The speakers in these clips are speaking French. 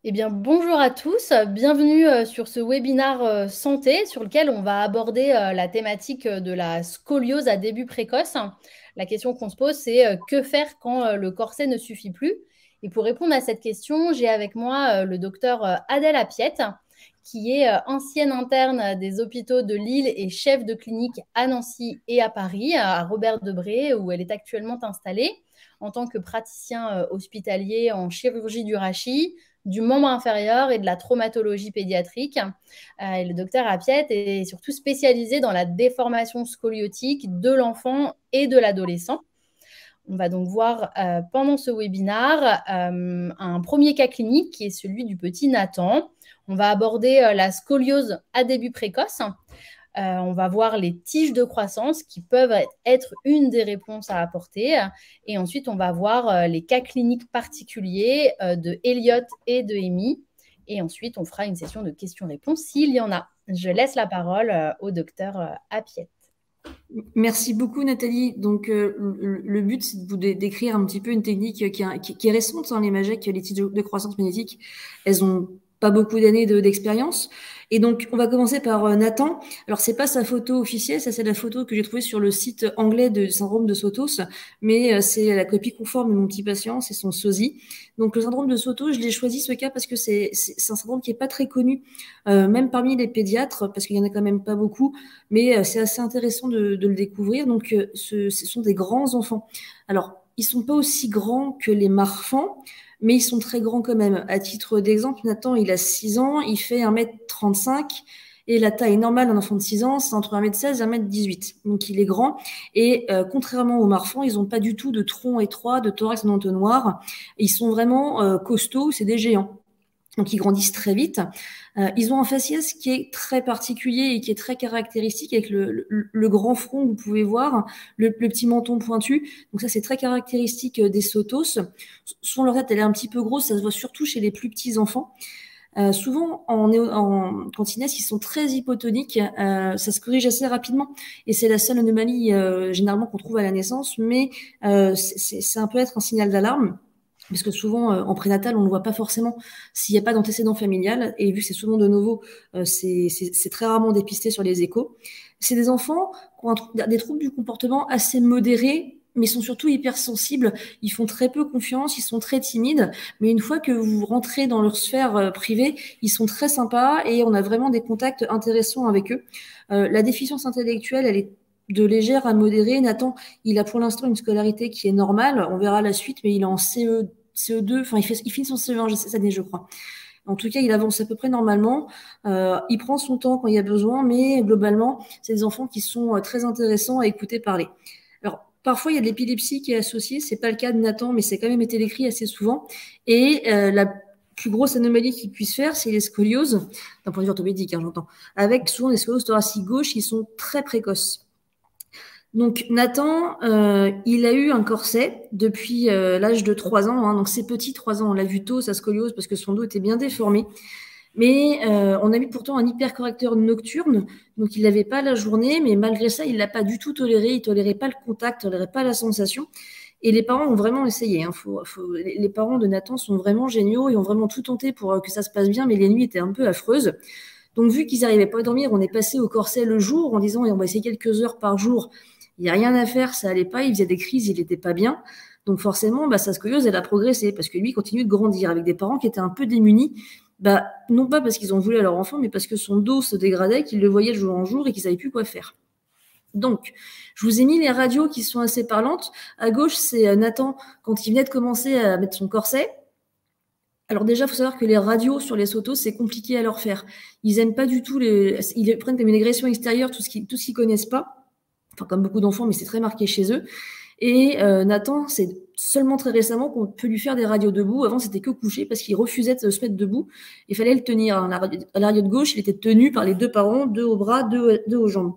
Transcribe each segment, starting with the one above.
Eh bien, bonjour à tous, bienvenue sur ce webinaire santé sur lequel on va aborder la thématique de la scoliose à début précoce. La question qu'on se pose, c'est que faire quand le corset ne suffit plus? Et pour répondre à cette question, j'ai avec moi le docteur Adèle Apiette, qui est ancienne interne des hôpitaux de Lille et chef de clinique à Nancy et à Paris, à Robert Debré, où elle est actuellement installée en tant que praticien hospitalier en chirurgie du rachis, du membre inférieur et de la traumatologie pédiatrique. Et le docteur Apiette est surtout spécialisé dans la déformation scoliotique de l'enfant et de l'adolescent. On va donc voir pendant ce webinaire un premier cas clinique qui est celui du petit Nathan. On va aborder la scoliose à début précoce. On va voir les tiges de croissance qui peuvent être une des réponses à apporter. Et ensuite, on va voir les cas cliniques particuliers de Elliot et de Amy. Et ensuite, on fera une session de questions-réponses s'il y en a. Je laisse la parole au docteur Apiette. Merci beaucoup, Nathalie. Donc, le but, c'est de vous décrire un petit peu une technique qui est récente, hein, les MAGEC, les tiges de croissance magnétique. Elles ont pas beaucoup d'années d'expérience. Et donc, on va commencer par Nathan. Alors, c'est pas sa photo officielle, ça, c'est la photo que j'ai trouvée sur le site anglais de syndrome de Sotos, mais c'est la copie conforme de mon petit patient, c'est son sosie. Donc, le syndrome de Sotos, je l'ai choisi ce cas parce que c'est un syndrome qui est pas très connu, même parmi les pédiatres, parce qu'il y en a quand même pas beaucoup, mais c'est assez intéressant de le découvrir. Donc, ce sont des grands enfants. Alors, ils sont pas aussi grands que les marfans, mais ils sont très grands quand même. À titre d'exemple, Nathan, il a 6 ans, il fait 1m35, et la taille normale d'un enfant de 6 ans, c'est entre 1m16 et 1m18. Donc, il est grand. Et contrairement aux marfans, ils n'ont pas du tout de tronc étroit, de thorax en entonnoir. Ils sont vraiment costauds, c'est des géants. Donc, ils grandissent très vite. Ils ont un faciès qui est très particulier et qui est très caractéristique avec le grand front que vous pouvez voir, le petit menton pointu. Donc ça, c'est très caractéristique des Sotos. Souvent, leur tête, elle est un petit peu grosse. Ça se voit surtout chez les plus petits enfants. Souvent, quand ils naissent, ils sont très hypotoniques. Ça se corrige assez rapidement. Et c'est la seule anomalie, généralement, qu'on trouve à la naissance. Mais ça peut être un signal d'alarme. Parce que souvent, en prénatal, on ne le voit pas forcément s'il n'y a pas d'antécédent familial. Et vu que c'est souvent de nouveau, c'est très rarement dépisté sur les échos. C'est des enfants qui ont des troubles du comportement assez modérés, mais sont surtout hypersensibles. Ils font très peu confiance, ils sont très timides. Mais une fois que vous rentrez dans leur sphère privée, ils sont très sympas et on a vraiment des contacts intéressants avec eux. La déficience intellectuelle, elle est de légère à modérée. Nathan, il a pour l'instant une scolarité qui est normale. On verra la suite, mais il est en CE2, enfin, il finit son CE1 cette année, je crois. En tout cas, il avance à peu près normalement. Il prend son temps quand il y a besoin, mais globalement, c'est des enfants qui sont très intéressants à écouter parler. Alors, parfois, il y a de l'épilepsie qui est associée. C'est pas le cas de Nathan, mais c'est quand même été décrit assez souvent. Et la plus grosse anomalie qu'il puisse faire, c'est les scolioses, d'un point de vue orthopédique, hein, j'entends, avec souvent des scolioses thoraciques gauches qui sont très précoces. Donc Nathan, il a eu un corset depuis l'âge de 3 ans, hein, donc c'est petit, 3 ans, on l'a vu tôt, sa scoliose, parce que son dos était bien déformé. Mais on a mis pourtant un hypercorrecteur nocturne, donc il l'avait pas la journée, mais malgré ça, il l'a pas du tout toléré, il tolérait pas le contact, il tolérait pas la sensation. Et les parents ont vraiment essayé. Hein. Les parents de Nathan sont vraiment géniaux, ils ont vraiment tout tenté pour que ça se passe bien, mais les nuits étaient un peu affreuses. Donc vu qu'ils n'arrivaient pas à dormir, on est passé au corset le jour en disant on va essayer quelques heures par jour. Il n'y a rien à faire, ça allait pas, il faisait des crises, il n'était pas bien. Donc forcément, sa scoliose, elle a progressé parce que lui continue de grandir avec des parents qui étaient un peu démunis. Non pas parce qu'ils ont voulu à leur enfant, mais parce que son dos se dégradait, qu'ils le voyaient de jour en jour et qu'ils ne savaient plus quoi faire. Donc, je vous ai mis les radios qui sont assez parlantes. À gauche, c'est Nathan quand il venait de commencer à mettre son corset. Alors déjà, il faut savoir que les radios sur les Sotos, c'est compliqué à leur faire. Ils aiment pas du tout ils prennent comme une agression extérieure tout ce qu'ils connaissent pas. Enfin, comme beaucoup d'enfants, mais c'est très marqué chez eux. Et Nathan, c'est seulement très récemment qu'on peut lui faire des radios debout. Avant, c'était que couché parce qu'il refusait de se mettre debout. Il fallait le tenir. À la radio de gauche, il était tenu par les 2 parents, 2 au bras, 2 aux jambes.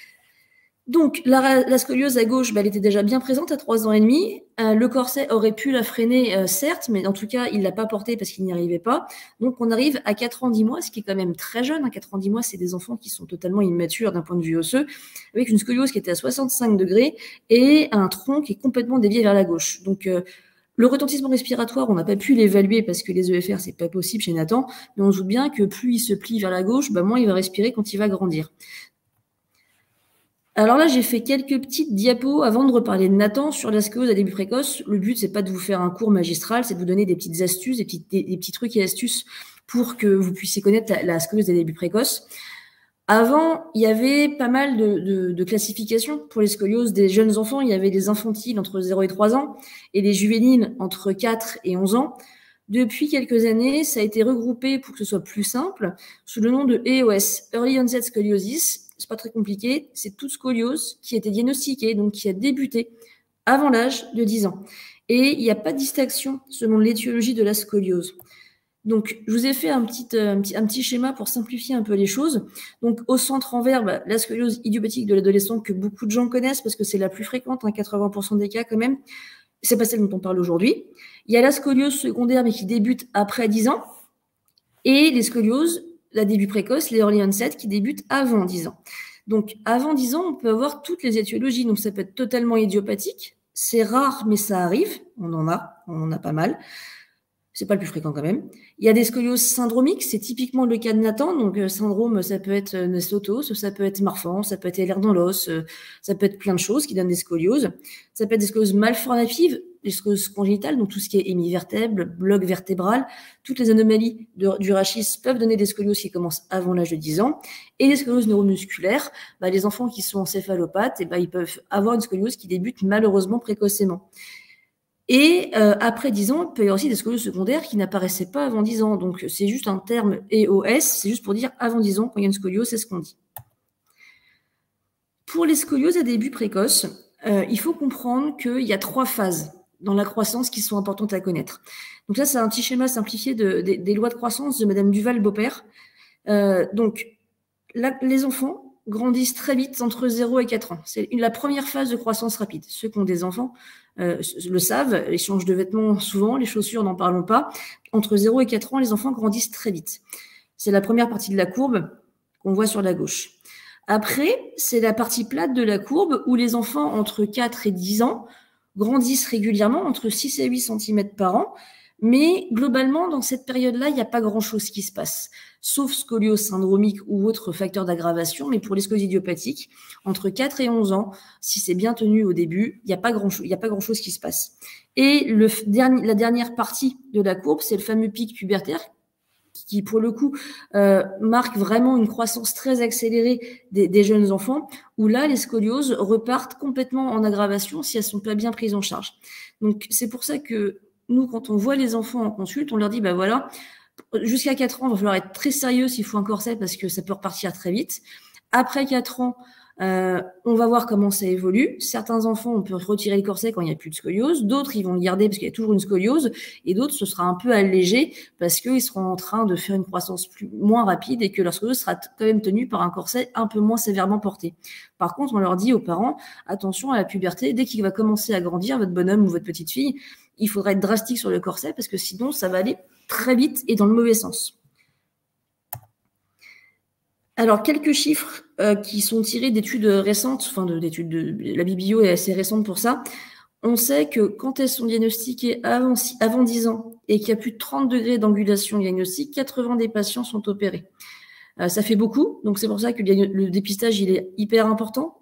Donc, la scoliose à gauche, elle était déjà bien présente à 3 ans et demi. Le corset aurait pu la freiner, certes, mais en tout cas, il l'a pas porté parce qu'il n'y arrivait pas. Donc, on arrive à 4 ans, 10 mois, ce qui est quand même très jeune. 4 ans, 10 mois, c'est des enfants qui sont totalement immatures d'un point de vue osseux, avec une scoliose qui était à 65 degrés et un tronc qui est complètement dévié vers la gauche. Donc, Le retentissement respiratoire, on n'a pas pu l'évaluer parce que les EFR, c'est pas possible chez Nathan, mais on se doute bien que plus il se plie vers la gauche, moins il va respirer quand il va grandir. Alors là, j'ai fait quelques petites diapos avant de reparler de Nathan sur la scoliose à début précoce. Le but, c'est pas de vous faire un cours magistral, c'est de vous donner des petites astuces, des petits trucs et astuces pour que vous puissiez connaître la scoliose à début précoce. Avant, il y avait pas mal de classifications pour les scolioses des jeunes enfants. Il y avait des infantiles entre 0 et 3 ans et les juvéniles entre 4 et 11 ans. Depuis quelques années, ça a été regroupé pour que ce soit plus simple sous le nom de EOS, Early Onset Scoliosis. C'est pas très compliqué, c'est toute scoliose qui a été diagnostiquée, donc qui a débuté avant l'âge de 10 ans. Et il n'y a pas de distinction selon l'étiologie de la scoliose. Donc, je vous ai fait un petit schéma pour simplifier un peu les choses. Donc, au centre en vert, la scoliose idiopathique de l'adolescent que beaucoup de gens connaissent parce que c'est la plus fréquente, 80% des cas quand même. C'est pas celle dont on parle aujourd'hui. Il y a la scoliose secondaire, mais qui débute après 10 ans. Et les scolioses, la début précoce, les early onset, qui débutent avant 10 ans. Donc, avant 10 ans, on peut avoir toutes les étiologies. Donc, ça peut être totalement idiopathique. C'est rare, mais ça arrive. On en a pas mal. C'est pas le plus fréquent quand même. Il y a des scolioses syndromiques, c'est typiquement le cas de Nathan. Donc, syndrome, ça peut être Nessotos, ça peut être Marfan, ça peut être LR dans l'os, ça peut être plein de choses qui donnent des scolioses. Ça peut être des scolioses malformatives, des scolioses congénitales, donc tout ce qui est hémivertèbre, bloc vertébral, toutes les anomalies du rachis peuvent donner des scolioses qui commencent avant l'âge de 10 ans. Et les scolioses neuromusculaires, les enfants qui sont encéphalopathes, ils peuvent avoir une scoliose qui débute malheureusement précocement. Et après 10 ans, il peut y avoir aussi des scolioses secondaires qui n'apparaissaient pas avant 10 ans. Donc, c'est juste un terme EOS, c'est juste pour dire avant 10 ans, quand il y a une scoliose, c'est ce qu'on dit. Pour les scolioses à début précoce, il faut comprendre qu'il y a 3 phases dans la croissance qui sont importantes à connaître. Donc là, c'est un petit schéma simplifié des lois de croissance de Madame Duval-Beaupère. Donc, les enfants grandissent très vite entre 0 et 4 ans. C'est la première phase de croissance rapide. Ceux qui ont des enfants le savent, ils changent de vêtements souvent, les chaussures, n'en parlons pas. Entre 0 et 4 ans, les enfants grandissent très vite. C'est la première partie de la courbe qu'on voit sur la gauche. Après, c'est la partie plate de la courbe où les enfants entre 4 et 10 ans grandissent régulièrement, entre 6 et 8 cm par an. Mais globalement, dans cette période-là, il n'y a pas grand-chose qui se passe, sauf scoliose syndromique ou autre facteur d'aggravation. Mais pour les scolioses idiopathiques, entre 4 et 11 ans, si c'est bien tenu au début, il n'y a pas grand-chose qui se passe. Et la dernière partie de la courbe, c'est le fameux pic pubertaire qui, pour le coup, marque vraiment une croissance très accélérée des jeunes enfants, où là, les scolioses repartent complètement en aggravation si elles ne sont pas bien prises en charge. Donc, c'est pour ça que nous, quand on voit les enfants en consulte, on leur dit, voilà, jusqu'à 4 ans, il va falloir être très sérieux s'il faut un corset parce que ça peut repartir très vite. Après 4 ans, on va voir comment ça évolue. Certains enfants, on peut retirer le corset quand il n'y a plus de scoliose. D'autres, ils vont le garder parce qu'il y a toujours une scoliose. Et d'autres, ce sera un peu allégé parce qu'ils seront en train de faire une croissance moins rapide et que leur scoliose sera quand même tenue par un corset un peu moins sévèrement porté. Par contre, on leur dit aux parents, attention à la puberté, dès qu'il va commencer à grandir, votre bonhomme ou votre petite fille, il faudra être drastique sur le corset parce que sinon, ça va aller très vite et dans le mauvais sens. Alors, quelques chiffres qui sont tirés d'études récentes, la biblio est assez récente pour ça. On sait que quand elles sont diagnostiquées avant 10 ans et qu'il y a plus de 30 degrés d'angulation diagnostique, 80 des patients sont opérés. Ça fait beaucoup, donc c'est pour ça que le dépistage, il est hyper important.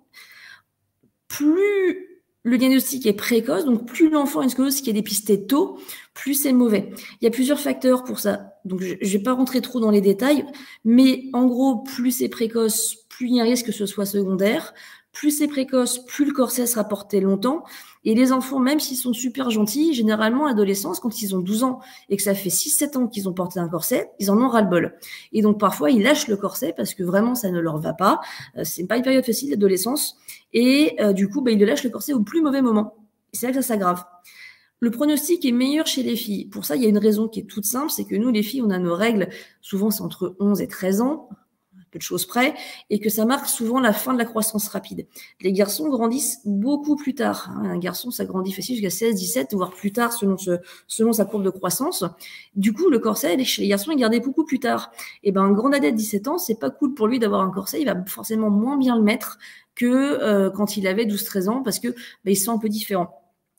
Plus le diagnostic est précoce, donc plus l'enfant a une scoliose qui est dépistée tôt, plus c'est mauvais. Il y a plusieurs facteurs pour ça, donc je ne vais pas rentrer trop dans les détails, mais en gros, plus c'est précoce, plus il y a un risque que ce soit secondaire. Plus c'est précoce, plus le corset sera porté longtemps. Et les enfants, même s'ils sont super gentils, généralement, à l'adolescence, quand ils ont 12 ans et que ça fait 6-7 ans qu'ils ont porté un corset, ils en ont ras-le-bol. Et donc, parfois, ils lâchent le corset parce que vraiment, ça ne leur va pas. C'est pas une période facile, l'adolescence. Et du coup, ils le lâchent le corset au plus mauvais moment. Et c'est là que ça s'aggrave. Le pronostic est meilleur chez les filles. Pour ça, il y a une raison qui est toute simple, c'est que nous, les filles, on a nos règles. Souvent, c'est entre 11 et 13 ans. Peu de choses près, et que ça marque souvent la fin de la croissance rapide. Les garçons grandissent beaucoup plus tard. Un garçon, ça grandit facile jusqu'à 16, 17, voire plus tard selon sa courbe de croissance. Du coup, le corset, chez les garçons, il gardait beaucoup plus tard. Et un grand adet de 17 ans, c'est pas cool pour lui d'avoir un corset, il va forcément moins bien le mettre que quand il avait 12-13 ans, parce que il se sent un peu différent.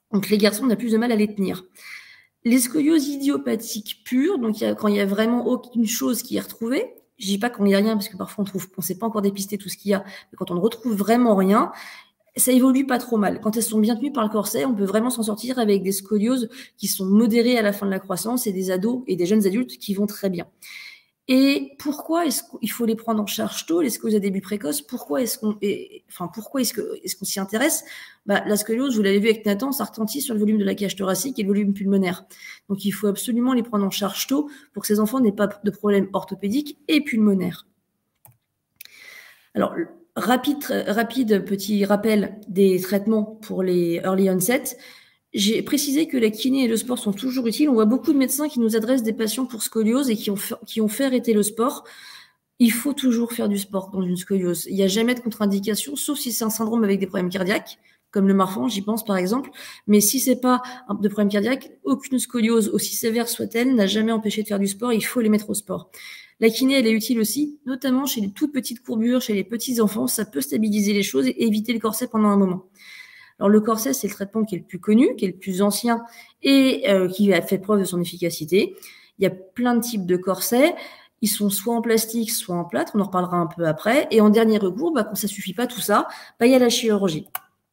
Donc, les garçons, on a plus de mal à les tenir. Les scolioses idiopathiques pures, donc quand il y a vraiment aucune chose qui est retrouvée, je dis pas qu'il n'y a rien, parce que parfois on sait pas encore dépister tout ce qu'il y a, mais quand on ne retrouve vraiment rien, ça évolue pas trop mal. Quand elles sont bien tenues par le corset, on peut vraiment s'en sortir avec des scolioses qui sont modérées à la fin de la croissance et des ados et des jeunes adultes qui vont très bien. Et pourquoi est-ce qu'il faut les prendre en charge tôt, les scolioses à début précoce? Pourquoi est-ce qu'on s'y intéresse? La scoliose, vous l'avez vu avec Nathan, ça retentit sur le volume de la cage thoracique et le volume pulmonaire. Donc, il faut absolument les prendre en charge tôt pour que ces enfants n'aient pas de problèmes orthopédiques et pulmonaires. Alors, rapide petit rappel des traitements pour les early onset. J'ai précisé que la kiné et le sport sont toujours utiles. On voit beaucoup de médecins qui nous adressent des patients pour scoliose et qui ont fait arrêter le sport. Il faut toujours faire du sport dans une scoliose. Il n'y a jamais de contre-indication, sauf si c'est un syndrome avec des problèmes cardiaques, comme le Marfan, j'y pense par exemple. Mais si c'est pas de problème cardiaque, aucune scoliose, aussi sévère soit-elle, n'a jamais empêché de faire du sport. Il faut les mettre au sport. La kiné, elle est utile aussi, notamment chez les toutes petites courbures, chez les petits enfants. Ça peut stabiliser les choses et éviter le corset pendant un moment. Alors, le corset, c'est le traitement qui est le plus connu, qui est le plus ancien et qui a fait preuve de son efficacité. Il y a plein de types de corsets. Ils sont soit en plastique, soit en plâtre. On en reparlera un peu après. Et en dernier recours, quand ça suffit pas tout ça, il y a la chirurgie.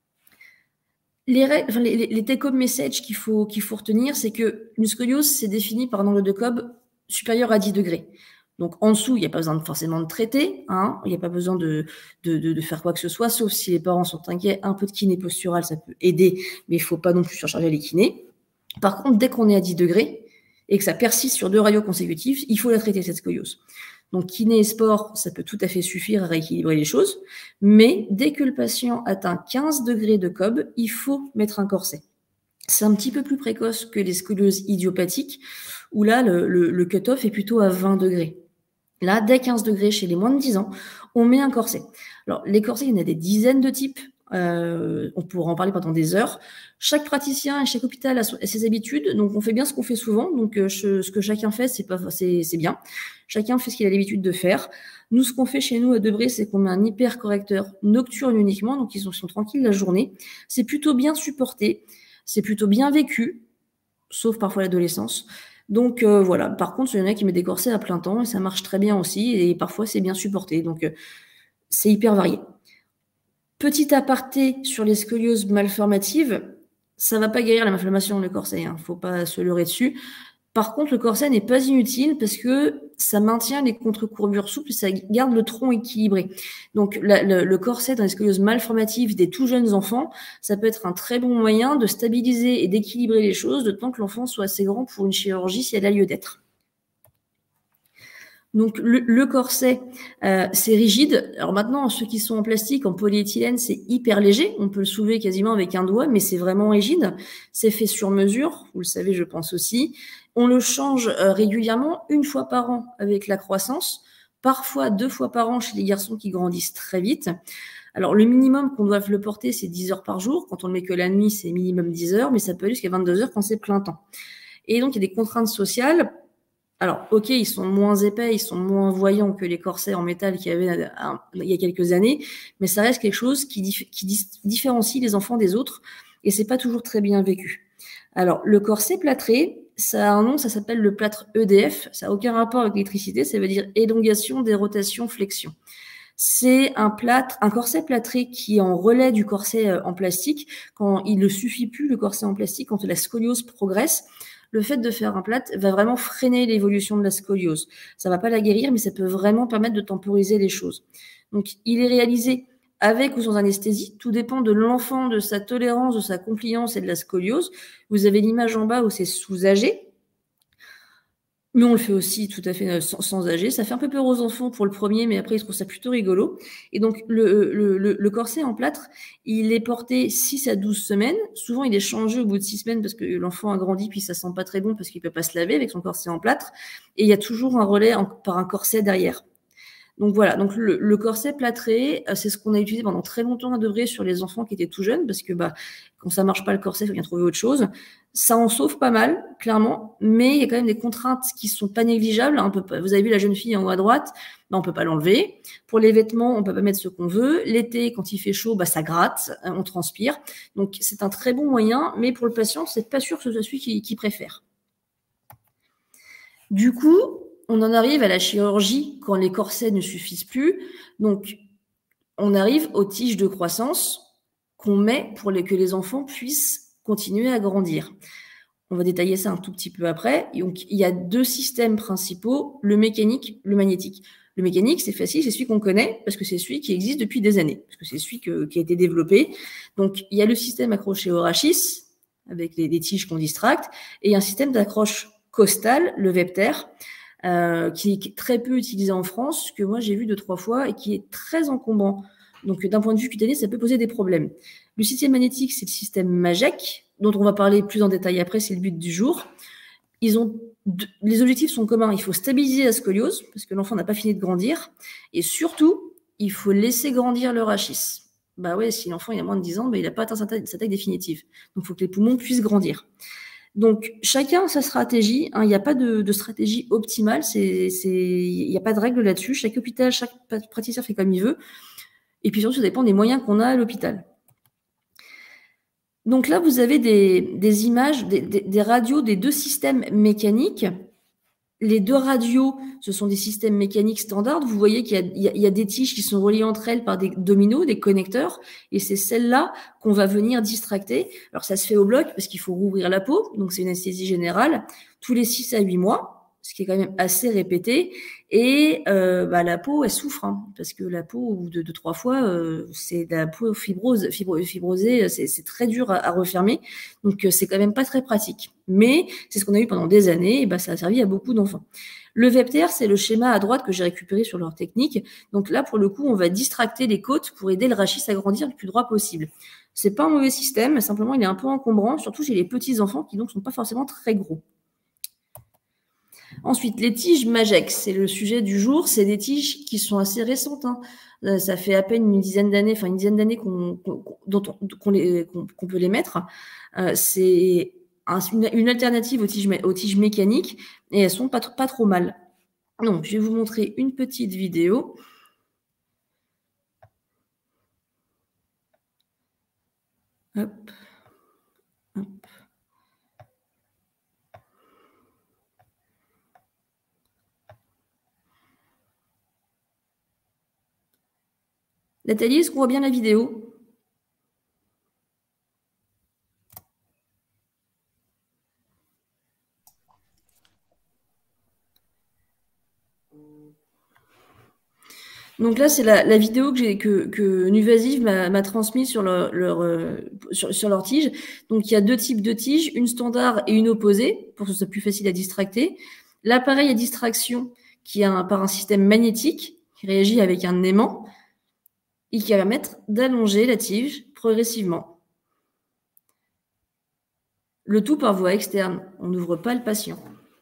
Les take-home messages qu'il faut retenir, c'est que une scoliose, c'est défini par un angle de Cobb supérieur à 10 degrés. Donc, en dessous, il n'y a pas besoin forcément de traiter, hein. Il n'y a pas besoin de faire quoi que ce soit, sauf si les parents sont inquiets. Un peu de kiné posturale, ça peut aider, mais il ne faut pas non plus surcharger les kinés. Par contre, dès qu'on est à 10 degrés et que ça persiste sur 2 radios consécutives, il faut la traiter, cette scoliose. Donc, kiné et sport, ça peut tout à fait suffire à rééquilibrer les choses. Mais dès que le patient atteint 15 degrés de Cobb, il faut mettre un corset. C'est un petit peu plus précoce que les scolioses idiopathiques, où là, le cut-off est plutôt à 20 degrés. Là, dès 15 degrés, chez les moins de 10 ans, on met un corset. Alors, les corsets, il y en a des dizaines de types. On pourra en parler pendant des heures. Chaque praticien et chaque hôpital a ses habitudes, donc on fait bien ce qu'on fait souvent. Donc, ce que chacun fait, c'est bien. Chacun fait ce qu'il a l'habitude de faire. Nous, ce qu'on fait chez nous à Debré, c'est qu'on met un hypercorrecteur nocturne uniquement, donc ils sont tranquilles la journée. C'est plutôt bien supporté, c'est plutôt bien vécu, sauf parfois l'adolescence. Donc voilà, par contre, il y en a qui mettent des corsets à plein temps et ça marche très bien aussi et parfois c'est bien supporté. Donc c'est hyper varié. Petit aparté sur les scolioses malformatives, ça ne va pas guérir la malformation, le corset, hein, faut pas se leurrer dessus. Par contre, le corset n'est pas inutile parce que ça maintient les contre-courbures souples, ça garde le tronc équilibré. Donc, le corset dans les scolioses malformatives des tout jeunes enfants, ça peut être un très bon moyen de stabiliser et d'équilibrer les choses, de temps que l'enfant soit assez grand pour une chirurgie si elle a lieu d'être. Donc, le corset, c'est rigide. Alors maintenant, ceux qui sont en plastique, en polyéthylène, c'est hyper léger. On peut le soulever quasiment avec un doigt, mais c'est vraiment rigide. C'est fait sur mesure, vous le savez, je pense aussi. On le change régulièrement, 1 fois par an avec la croissance, parfois 2 fois par an chez les garçons qui grandissent très vite. Alors, le minimum qu'on doit le porter, c'est 10 heures par jour. Quand on le met que la nuit, c'est minimum 10 heures, mais ça peut aller jusqu'à 22 heures quand c'est plein temps. Et donc, il y a des contraintes sociales. Alors, ok, ils sont moins épais, ils sont moins voyants que les corsets en métal qu'il y avait il y a quelques années, mais ça reste quelque chose qui différencie les enfants des autres, et c'est pas toujours très bien vécu. Alors, le corset plâtré, ça a un nom, ça s'appelle le plâtre EDF, ça n'a aucun rapport avec l'électricité, ça veut dire élongation des rotations flexion. C'est un corset plâtré qui est en relais du corset en plastique. Quand il ne suffit plus, le corset en plastique, quand la scoliose progresse, le fait de faire un plâtre va vraiment freiner l'évolution de la scoliose. Ça ne va pas la guérir, mais ça peut vraiment permettre de temporiser les choses. Donc, il est réalisé avec ou sans anesthésie. Tout dépend de l'enfant, de sa tolérance, de sa compliance et de la scoliose. Vous avez l'image en bas où c'est sous-âgé. Mais on le fait aussi tout à fait sans âger. Ça fait un peu peur aux enfants pour le premier, mais après, ils trouvent ça plutôt rigolo. Et donc, le corset en plâtre, il est porté 6 à 12 semaines. Souvent, il est changé au bout de 6 semaines parce que l'enfant a grandi, puis ça sent pas très bon parce qu'il peut pas se laver avec son corset en plâtre. Et il y a toujours un relais par un corset derrière. Donc voilà, donc le corset plâtré, c'est ce qu'on a utilisé pendant très longtemps à Devré sur les enfants qui étaient tout jeunes, parce que quand ça marche pas le corset, il faut bien trouver autre chose. Ça en sauve pas mal, clairement, mais il y a quand même des contraintes qui sont pas négligeables. Vous avez vu la jeune fille en haut à droite, on peut pas l'enlever. Pour les vêtements, on peut pas mettre ce qu'on veut. L'été, quand il fait chaud, ça gratte, on transpire. Donc c'est un très bon moyen, mais pour le patient, c'est pas sûr que ce soit celui qu'il préfère. Du coup, on en arrive à la chirurgie quand les corsets ne suffisent plus. Donc, on arrive aux tiges de croissance qu'on met pour que les enfants puissent continuer à grandir. On va détailler ça un tout petit peu après. Donc, il y a 2 systèmes principaux, le mécanique, le magnétique. Le mécanique, c'est facile, c'est celui qu'on connaît parce que c'est celui qui existe depuis des années, parce que c'est celui qui a été développé. Donc, il y a le système accroché au rachis avec les tiges qu'on distracte et un système d'accroche costale, le Vepter, qui est très peu utilisé en France, que moi j'ai vu 2-3 fois et qui est très encombrant. Donc d'un point de vue cutané, ça peut poser des problèmes. Le système magnétique, c'est le système MAGEC, dont on va parler plus en détail après, c'est le but du jour. Les objectifs sont communs. Il faut stabiliser la scoliose, parce que l'enfant n'a pas fini de grandir. Et surtout, il faut laisser grandir le rachis. Ouais, si l'enfant il a moins de 10 ans, il n'a pas atteint sa taille définitive. Donc il faut que les poumons puissent grandir. Donc, chacun a sa stratégie. Il n'y a pas de stratégie optimale. Il n'y a pas de règle là-dessus. Chaque hôpital, chaque praticien fait comme il veut. Et puis surtout, ça dépend des moyens qu'on a à l'hôpital. Donc là, vous avez des images, des radios des 2 systèmes mécaniques. Les 2 radios, ce sont des systèmes mécaniques standards. Vous voyez qu'il y a des tiges qui sont reliées entre elles par des dominos, des connecteurs, et c'est celles-là qu'on va venir distracter. Alors, ça se fait au bloc parce qu'il faut rouvrir la peau, donc c'est une anesthésie générale, tous les 6 à 8 mois, ce qui est quand même assez répété. Et la peau, elle souffre, parce que la peau, au bout de 2-3 fois, c'est de la peau fibrosée, c'est très dur à refermer. Donc, c'est quand même pas très pratique. Mais c'est ce qu'on a eu pendant des années, et ça a servi à beaucoup d'enfants. Le Vepter, c'est le schéma à droite que j'ai récupéré sur leur technique. Donc là, pour le coup, on va distracter les côtes pour aider le rachis à grandir le plus droit possible. C'est pas un mauvais système, simplement il est un peu encombrant, surtout chez les petits enfants qui donc sont pas forcément très gros. Ensuite, les tiges MAGEC, c'est le sujet du jour. C'est des tiges qui sont assez récentes. Ça fait à peine une dizaine d'années qu'on peut les mettre. C'est une alternative aux tiges mécaniques et elles sont pas trop mal. Donc, je vais vous montrer une petite vidéo. Hop. Hop. Nathalie, est-ce qu'on voit bien la vidéo? Donc là, c'est la vidéo que Nuvasiv m'a transmise sur leur tige. Donc il y a 2 types de tiges, une standard et une opposée, pour que ce soit plus facile à distracter. L'appareil à distraction qui est par un système magnétique qui réagit avec un aimant et qui va permettre d'allonger la tige progressivement. Le tout par voie externe. On n'ouvre pas le patient.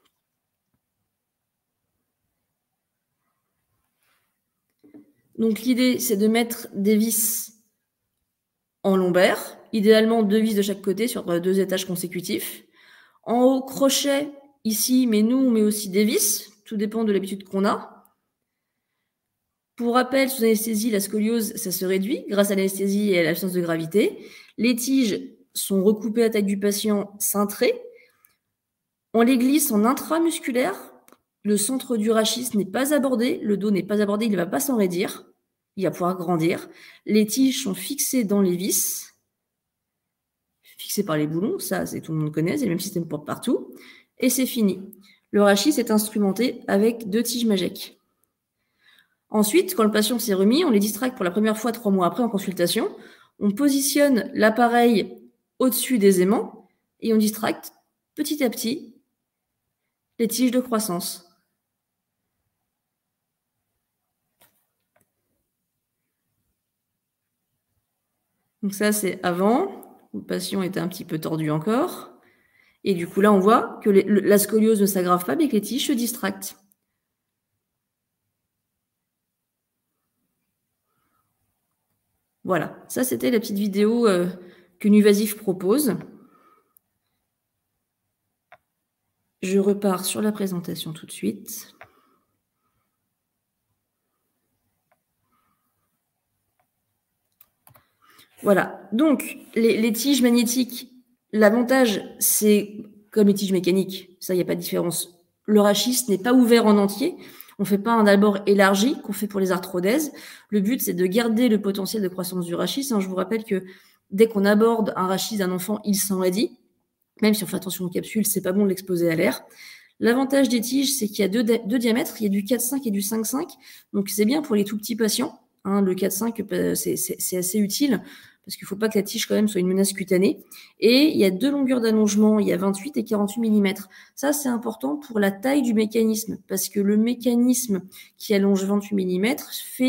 Donc l'idée, c'est de mettre des vis en lombaire, idéalement 2 vis de chaque côté sur 2 étages consécutifs. En haut, crochet ici, mais nous, on met aussi des vis. Tout dépend de l'habitude qu'on a. Pour rappel, sous anesthésie, la scoliose, ça se réduit grâce à l'anesthésie et à l'absence de gravité. Les tiges sont recoupées à la taille du patient, cintrées. On les glisse en intramusculaire. Le centre du rachis n'est pas abordé, le dos n'est pas abordé, il ne va pas s'enraidir. Il va pouvoir grandir. Les tiges sont fixées dans les vis, fixées par les boulons, ça, tout le monde connaît, c'est le même système pour partout. Et c'est fini. Le rachis est instrumenté avec 2 tiges MAGEC. Ensuite, quand le patient s'est remis, on les distracte pour la première fois 3 mois après en consultation. On positionne l'appareil au-dessus des aimants et on distracte petit à petit les tiges de croissance. Donc ça, c'est avant. Le patient était un petit peu tordu encore. Et du coup, là, on voit que la scoliose ne s'aggrave pas, mais que les tiges se distractent. Voilà, ça c'était la petite vidéo que Nuvasif propose. Je repars sur la présentation tout de suite. Voilà, donc les tiges magnétiques, l'avantage, c'est comme les tiges mécaniques, ça, il n'y a pas de différence. Le rachis n'est pas ouvert en entier. On ne fait pas un abord élargi qu'on fait pour les arthrodèses. Le but, c'est de garder le potentiel de croissance du rachis. Je vous rappelle que dès qu'on aborde un rachis d'un enfant, il s'enraidit. Même si on fait attention aux capsules, c'est pas bon de l'exposer à l'air. L'avantage des tiges, c'est qu'il y a deux diamètres. Il y a du 4,5 et du 5,5. Donc, c'est bien pour les tout petits patients. Le 4,5, c'est assez utile parce qu'il ne faut pas que la tige quand même soit une menace cutanée. Et il y a deux longueurs d'allongement, il y a 28 et 48 mm. Ça, c'est important pour la taille du mécanisme, parce que le mécanisme qui allonge 28 mm fait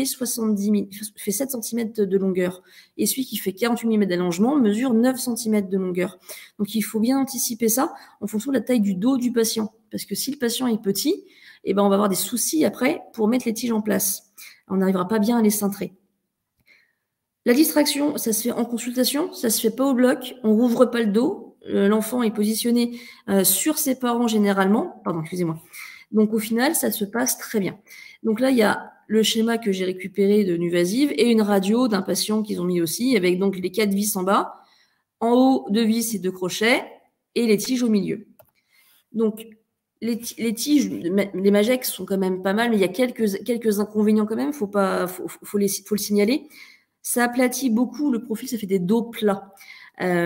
7 cm de longueur. Et celui qui fait 48 mm d'allongement mesure 9 cm de longueur. Donc, il faut bien anticiper ça en fonction de la taille du dos du patient. Parce que si le patient est petit, on va avoir des soucis après pour mettre les tiges en place. On n'arrivera pas bien à les cintrer. La distraction, ça se fait en consultation, ça se fait pas au bloc, on rouvre pas le dos, l'enfant est positionné sur ses parents généralement, pardon, excusez-moi. Donc au final, ça se passe très bien. Donc là, il y a le schéma que j'ai récupéré de Nuvasiv et une radio d'un patient qu'ils ont mis aussi, avec donc les 4 vis en bas, en haut 2 vis et 2 crochets, et les tiges au milieu. Donc les tiges, les Majek sont quand même pas mal, mais il y a quelques inconvénients quand même, faut le signaler. Ça aplatit beaucoup le profil, ça fait des dos plats. Pourquoi ?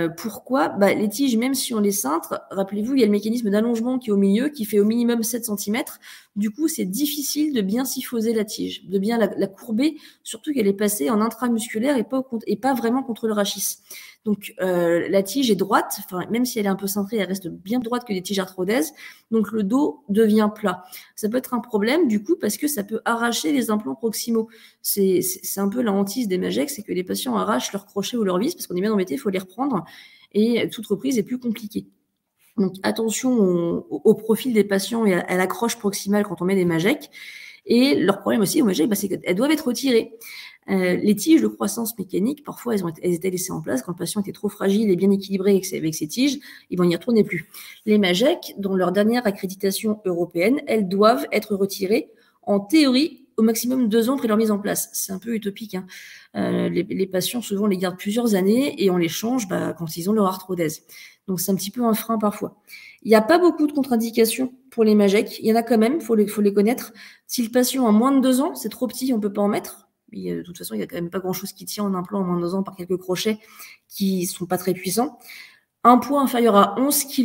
Les tiges, même si on les cintre, rappelez-vous, il y a le mécanisme d'allongement qui est au milieu, qui fait au minimum 7 cm. Du coup, c'est difficile de bien syphoser la tige, de bien la courber, surtout qu'elle est passée en intramusculaire et pas vraiment contre le rachis. Donc, la tige est droite, même si elle est un peu cintrée, elle reste bien droite que des tiges arthrodèses. Donc, le dos devient plat. Ça peut être un problème, du coup, parce que ça peut arracher les implants proximaux. C'est un peu la hantise des Majek, c'est que les patients arrachent leurs crochets ou leurs vis, parce qu'on est bien embêté, il faut les reprendre. Et toute reprise est plus compliquée. Donc, attention au profil des patients et à l'accroche proximale quand on met des Majek. Et leur problème aussi aux Majek, c'est qu'elles doivent être retirées. Les tiges de croissance mécanique, parfois, elles étaient laissées en place quand le patient était trop fragile et bien équilibré avec ses tiges, ils vont n'y retourner plus. Les Majek, dans leur dernière accréditation européenne, elles doivent être retirées en théorie au maximum 2 ans après leur mise en place. C'est un peu utopique. Les patients, souvent, les gardent plusieurs années et on les change quand ils ont leur arthrodèse. Donc, c'est un petit peu un frein parfois. Il n'y a pas beaucoup de contre-indications pour les Majek. Il y en a quand même, il faut les connaître. Si le patient a moins de 2 ans, c'est trop petit, on ne peut pas en mettre. Mais, de toute façon, il n'y a quand même pas grand-chose qui tient en implant en moins de 2 ans par quelques crochets qui ne sont pas très puissants. Un poids inférieur à 11 kg,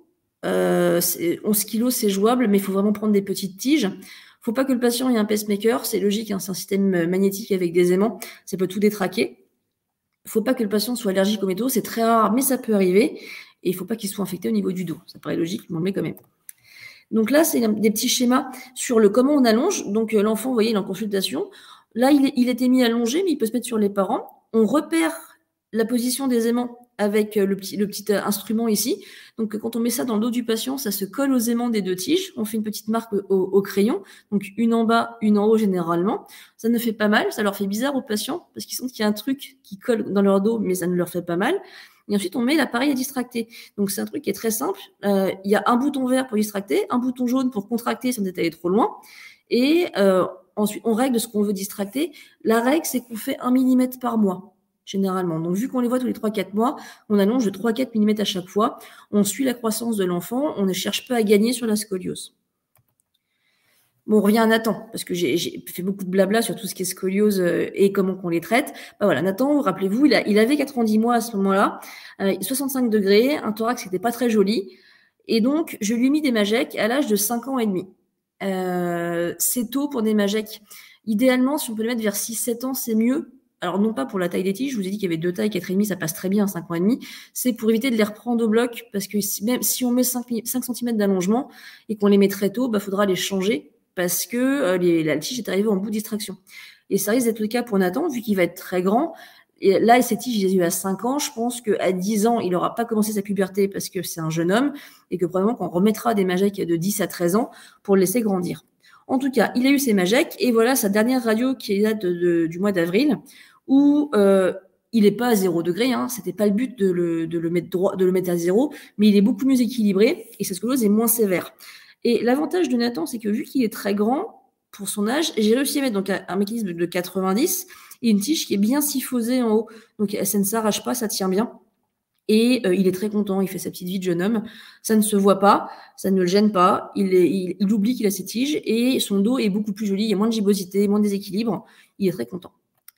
11 kg, c'est jouable, mais il faut vraiment prendre des petites tiges. Il ne faut pas que le patient ait un pacemaker, c'est logique, c'est un système magnétique avec des aimants, ça peut tout détraquer. Il ne faut pas que le patient soit allergique aux métaux, c'est très rare, mais ça peut arriver. Et il ne faut pas qu'il soit infecté au niveau du dos. Ça paraît logique, mais on le met quand même. Donc là, c'est des petits schémas sur le comment on allonge. Donc l'enfant, vous voyez, il est en consultation. Là, il était mis allongé, mais il peut se mettre sur les parents. On repère la position des aimants avec le petit instrument ici. Donc quand on met ça dans le dos du patient, ça se colle aux aimants des 2 tiges. On fait une petite marque au crayon. Donc une en bas, une en haut généralement. Ça ne fait pas mal. Ça leur fait bizarre aux patients parce qu'ils sentent qu'il y a un truc qui colle dans leur dos, mais ça ne leur fait pas mal. Et ensuite, on met l'appareil à distracter. Donc, c'est un truc qui est très simple. Il y a un bouton vert pour distracter, un bouton jaune pour contracter si on est allé trop loin. Et ensuite, on règle ce qu'on veut distracter. La règle, c'est qu'on fait 1 mm par mois, généralement. Donc, vu qu'on les voit tous les 3-4 mois, on allonge de 3-4 mm à chaque fois. On suit la croissance de l'enfant. On ne cherche pas à gagner sur la scoliose. Bon, on revient à Nathan, parce que j'ai fait beaucoup de blabla sur tout ce qui est scoliose et comment qu'on les traite. Voilà, Nathan, rappelez-vous, il avait 90 mois à ce moment-là, 65 degrés, un thorax qui n'était pas très joli. Et donc, je lui ai mis des Majek à l'âge de 5 ans et demi. C'est tôt pour des Majek. Idéalement, si on peut les mettre vers 6-7 ans, c'est mieux. Alors, non pas pour la taille des tiges, je vous ai dit qu'il y avait 2 tailles, 4,5, ça passe très bien à 5 ans et demi. C'est pour éviter de les reprendre au bloc, parce que même si on met 5 cm d'allongement et qu'on les met très tôt, faudra les changer, parce que la tige est arrivée en bout de distraction. Et ça risque d'être le cas pour Nathan, vu qu'il va être très grand. Et là, cette tige, il les a eu à 5 ans. Je pense qu'à 10 ans, il n'aura pas commencé sa puberté parce que c'est un jeune homme et que probablement qu'on remettra des Majek de 10 à 13 ans pour le laisser grandir. En tout cas, il a eu ses Majek et voilà sa dernière radio qui date du mois d'avril où il n'est pas à 0 degré, hein, c'était pas le but de le mettre droit, de le mettre à 0, mais il est beaucoup mieux équilibré et sa scoliose est moins sévère. Et l'avantage de Nathan, c'est que vu qu'il est très grand pour son âge, j'ai réussi à mettre donc un mécanisme de 90 et une tige qui est bien syphosée en haut. Donc ça ne s'arrache pas, ça tient bien. Et il est très content, il fait sa petite vie de jeune homme. Ça ne se voit pas, ça ne le gêne pas. Il oublie qu'il a ses tiges et son dos est beaucoup plus joli. Il y a moins de gibbosité, moins de déséquilibre. Il est très content.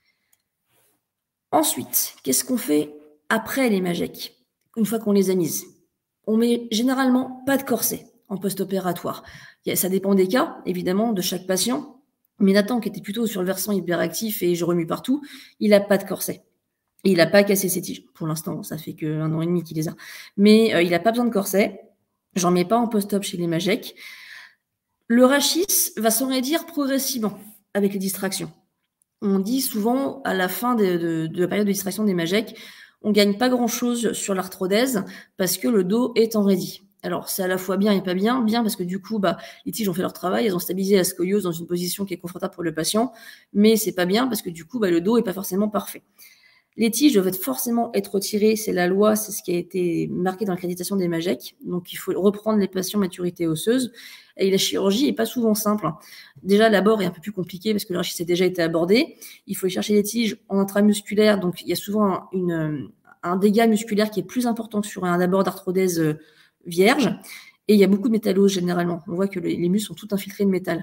Ensuite, qu'est-ce qu'on fait après les Majek, une fois qu'on les a mises? On met généralement pas de corset en post-opératoire. Ça dépend des cas, évidemment, de chaque patient. Mais Nathan, qui était plutôt sur le versant hyperactif et je remue partout, il n'a pas de corset. Et il n'a pas cassé ses tiges. Pour l'instant, ça fait qu'1 an et demi qu'il les a. Mais il n'a pas besoin de corset. J'en mets pas en post-op chez les Majek. Le rachis va s'enraidir progressivement avec les distractions. On dit souvent, à la fin de la période de distraction des Majek, on gagne pas grand-chose sur l'arthrodèse parce que le dos est enraidi. Alors, c'est à la fois bien et pas bien. Bien parce que du coup, les tiges ont fait leur travail, elles ont stabilisé la scoliose dans une position qui est confortable pour le patient. Mais c'est pas bien parce que du coup, le dos est pas forcément parfait. Les tiges doivent forcément être retirées, c'est la loi, c'est ce qui a été marqué dans l'accréditation des Majek. Donc, il faut reprendre les patients maturité osseuse. Et la chirurgie n'est pas souvent simple. Déjà, l'abord est un peu plus compliqué parce que le rachis a déjà été abordé. Il faut chercher les tiges en intramusculaire, donc il y a souvent un dégât musculaire qui est plus important que sur un abord d'arthrodèse vierge. Et il y a beaucoup de métallose généralement. On voit que les muscles sont tout infiltrés de métal.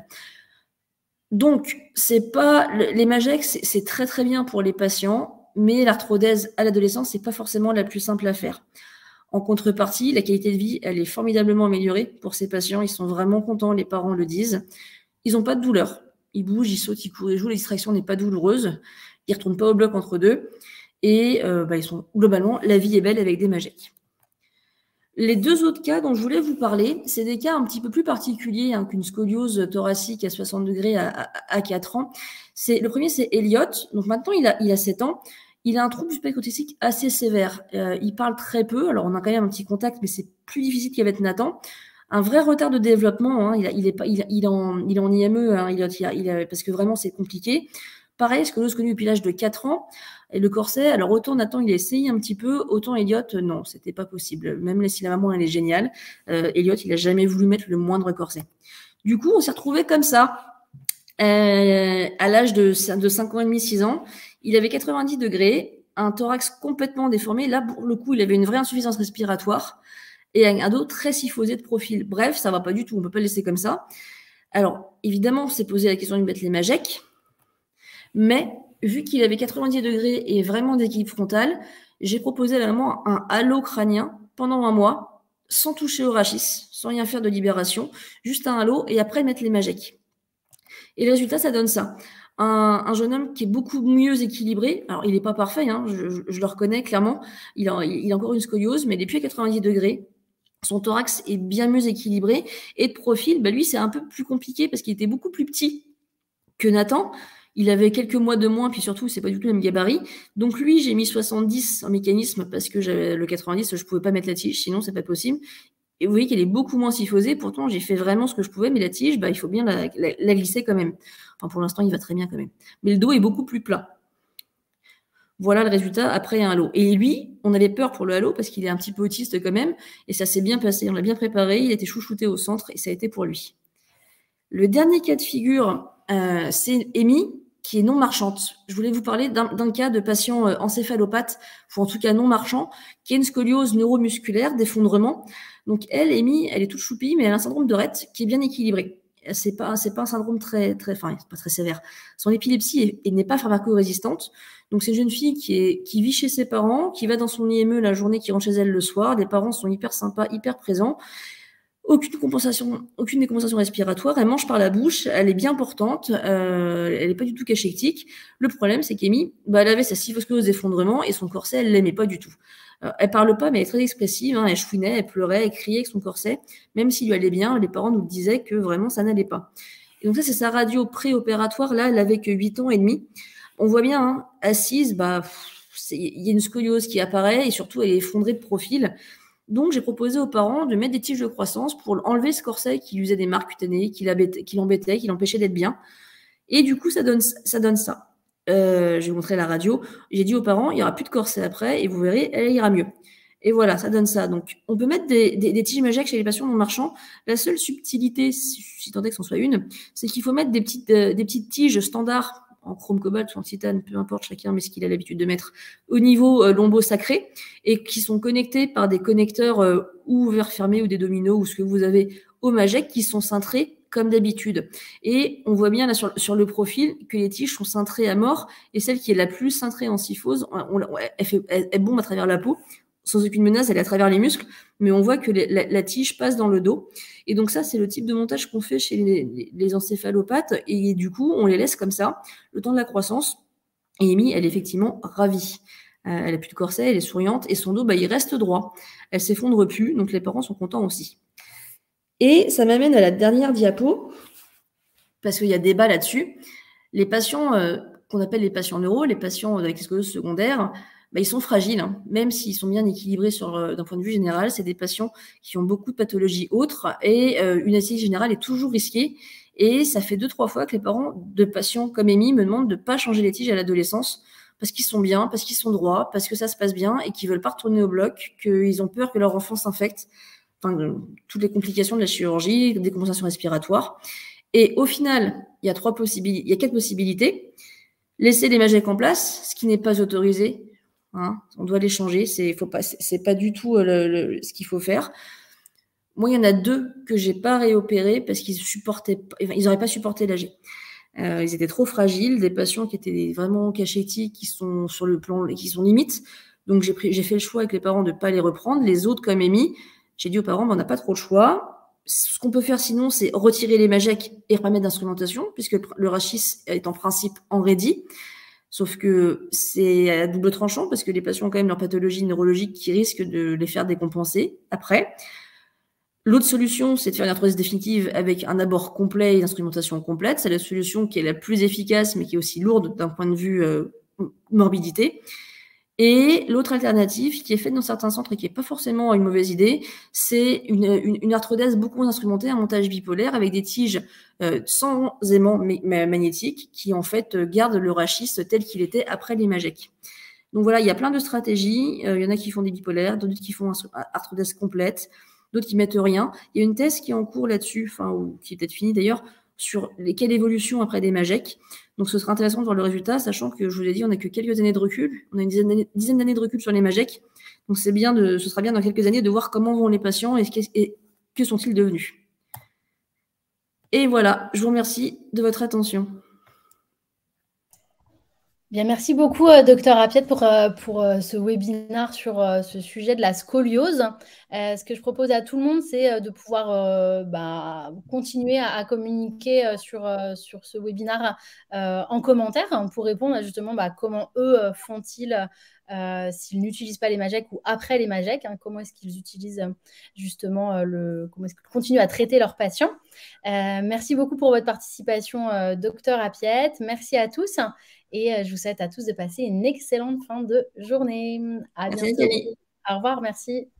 Donc, les Majek, c'est très très bien pour les patients. Mais l'arthrodèse à l'adolescence, c'est pas forcément la plus simple à faire. En contrepartie, la qualité de vie, elle est formidablement améliorée pour ces patients. Ils sont vraiment contents, les parents le disent. Ils n'ont pas de douleur. Ils bougent, ils sautent, ils courent, ils jouent. La distraction n'est pas douloureuse. Ils ne retournent pas au bloc entre deux. Et ils sont globalement, la vie est belle avec des Majek. Les deux autres cas dont je voulais vous parler, c'est des cas un petit peu plus particuliers qu'une scoliose thoracique à 60 degrés à 4 ans. Le premier, c'est Elliot. Donc maintenant, il a 7 ans. Il a un trouble du spectre autistique assez sévère. Il parle très peu. Alors, on a quand même un petit contact, mais c'est plus difficile qu'avec Nathan. Un vrai retard de développement. Il est en IME, parce que vraiment, c'est compliqué. Pareil, scoliose connue depuis l'âge de 4 ans. Et le corset, alors autant Nathan, il a essayé un petit peu, autant Elliot, non, c'était pas possible. Même si la maman, elle est géniale, Elliot, il a jamais voulu mettre le moindre corset. Du coup, on s'est retrouvés comme ça. À l'âge de 5 ans et demi, 6 ans, il avait 90 degrés, un thorax complètement déformé. Là, pour le coup, il avait une vraie insuffisance respiratoire et un dos très syphosé de profil. Bref, ça va pas du tout, on peut pas le laisser comme ça. Alors, évidemment, on s'est posé la question de mettre les Majek, mais vu qu'il avait 90 degrés et vraiment d'équilibre frontal, j'ai proposé à la maman un halo crânien pendant 1 mois, sans toucher au rachis, sans rien faire de libération, juste un halo et après mettre les Majek. Et le résultat, ça donne ça. Un jeune homme qui est beaucoup mieux équilibré. Alors, il n'est pas parfait, je le reconnais clairement. Il a encore une scoliose, mais depuis 90 degrés, son thorax est bien mieux équilibré. Et de profil, lui, c'est un peu plus compliqué parce qu'il était beaucoup plus petit que Nathan. Il avait quelques mois de moins, puis surtout, c'est pas du tout le même gabarit. Donc lui, j'ai mis 70 en mécanisme parce que j'avais le 90, je pouvais pas mettre la tige, sinon c'est pas possible. Et vous voyez qu'elle est beaucoup moins syphosée. Pourtant, j'ai fait vraiment ce que je pouvais, mais la tige, il faut bien la glisser quand même. Enfin, pour l'instant, il va très bien quand même. Mais le dos est beaucoup plus plat. Voilà le résultat après un halo. Et lui, on avait peur pour le halo parce qu'il est un petit peu autiste quand même. Et ça s'est bien passé. On l'a bien préparé. Il a été chouchouté au centre et ça a été pour lui. Le dernier cas de figure, c'est Amy, qui est non marchante. Je voulais vous parler d'un cas de patient encéphalopathe, ou en tout cas non marchant, qui a une scoliose neuromusculaire, d'effondrement. Donc elle, Amy, elle est toute choupie, mais elle a un syndrome de Rett qui est bien équilibré. C'est pas un syndrome très, enfin, pas très sévère. Son épilepsie n'est pas pharmacorésistante. Donc c'est une jeune fille qui vit chez ses parents, qui va dans son IME la journée, qui rentre chez elle le soir. Les parents sont hyper sympas, hyper présents. Aucune décompensation respiratoire, elle mange par la bouche, elle est bien portante, elle n'est pas du tout cachectique. Le problème, c'est qu'Amy, elle avait sa scoliose d'effondrement et son corset, elle l'aimait pas du tout. Elle parle pas, mais elle est très expressive, elle chouinait, elle pleurait, elle criait avec son corset. Même s'il lui allait bien, les parents nous disaient que vraiment ça n'allait pas. Et donc ça, c'est sa radio préopératoire, là, elle avait que 8 ans et demi. On voit bien, assise, il y a une scoliose qui apparaît et surtout, elle est effondrée de profil. Donc, j'ai proposé aux parents de mettre des tiges de croissance pour enlever ce corset qui lui faisait des marques cutanées, qui l'embêtait, qui l'empêchait d'être bien. Et du coup, ça donne ça. je vais vous montrer la radio. J'ai dit aux parents, il n'y aura plus de corset après et vous verrez, elle ira mieux. Et voilà, ça donne ça. Donc, on peut mettre des tiges Imageq chez les patients non marchands. La seule subtilité, si tant est que c'en soit une, c'est qu'il faut mettre des petites tiges standards en chrome cobalt ou en titane, peu importe, chacun met ce qu'il a l'habitude de mettre, au niveau lombo sacré, et qui sont connectés par des connecteurs ouverts, fermés, ou des dominos, ou ce que vous avez au Majec, qui sont cintrés comme d'habitude. Et on voit bien là sur le profil que les tiges sont cintrées à mort, et celle qui est la plus cintrée en syphose, elle bombe à travers la peau, sans aucune menace, elle est à travers les muscles, mais on voit que la tige passe dans le dos. Et donc ça, c'est le type de montage qu'on fait chez les encéphalopathes, et du coup, on les laisse comme ça, le temps de la croissance. Et Amy, elle est effectivement ravie. Elle n'a plus de corset, elle est souriante, et son dos, il reste droit. Elle s'effondre plus, donc les parents sont contents aussi. Et ça m'amène à la dernière diapo, parce qu'il y a débat là-dessus. Les patients qu'on appelle les patients neuro, les patients avec scoliose secondaire, ils sont fragiles, hein. Même s'ils sont bien équilibrés d'un point de vue général, c'est des patients qui ont beaucoup de pathologies autres, et une anesthésie générale est toujours risquée. Et ça fait 2-3 fois que les parents de patients comme Amy me demandent de ne pas changer les tiges à l'adolescence, parce qu'ils sont bien, parce qu'ils sont droits, parce que ça se passe bien, et qu'ils ne veulent pas retourner au bloc, qu'ils ont peur que leur enfant s'infecte. Enfin, toutes les complications de la chirurgie, des compensations respiratoires. Et au final, il y a 4 possibilités. Laisser les Majec en place, ce qui n'est pas autorisé. Hein, on doit les changer. C'est pas du tout ce qu'il faut faire. Moi, il y en a 2 que j'ai pas réopérés parce qu'ils n'auraient pas supporté l'AG. Ils étaient trop fragiles, des patients qui étaient vraiment cachétiques, qui sont sur le plan, qui sont limites. Donc, j'ai fait le choix avec les parents de ne pas les reprendre. Les autres, comme Amy, j'ai dit aux parents, on n'a pas trop le choix. Ce qu'on peut faire sinon, c'est retirer les Majec et remettre d'instrumentation, puisque le rachis est en principe en ready. Sauf que c'est à double tranchant, parce que les patients ont quand même leur pathologie neurologique qui risque de les faire décompenser après. L'autre solution, c'est de faire une arthrose définitive avec un abord complet et une instrumentation complète. C'est la solution qui est la plus efficace, mais qui est aussi lourde d'un point de vue morbidité. Et l'autre alternative, qui est faite dans certains centres et qui n'est pas forcément une mauvaise idée, c'est une arthrodèse beaucoup moins instrumentée, un montage bipolaire avec des tiges sans aimant magnétique qui en fait gardent le rachis tel qu'il était après les Majec. Donc voilà, il y a plein de stratégies. Il y en a qui font des bipolaires, d'autres qui font arthrodèse complète, d'autres qui mettent rien. Il y a une thèse qui est en cours là-dessus, ou qui est peut-être finie d'ailleurs, sur quelle évolution après des Majec. Donc ce sera intéressant de voir le résultat, sachant que je vous l'ai dit, on n'a que quelques années de recul. On a une dizaine d'années de recul sur les Majec. Donc ce sera bien dans quelques années de voir comment vont les patients et que sont-ils devenus. Et voilà, je vous remercie de votre attention. Bien, merci beaucoup, docteur Apiette, pour ce webinaire sur ce sujet de la scoliose. Ce que je propose à tout le monde, c'est de pouvoir continuer à communiquer sur ce webinaire en commentaire, hein, pour répondre à justement comment eux font-ils s'ils n'utilisent pas les Majec ou après les Majec, hein, comment est-ce qu'ils utilisent justement comment est-ce qu'ils continuent à traiter leurs patients. Merci beaucoup pour votre participation, docteur Apiette. Merci à tous. Et je vous souhaite à tous de passer une excellente fin de journée. À bientôt. Au revoir, merci.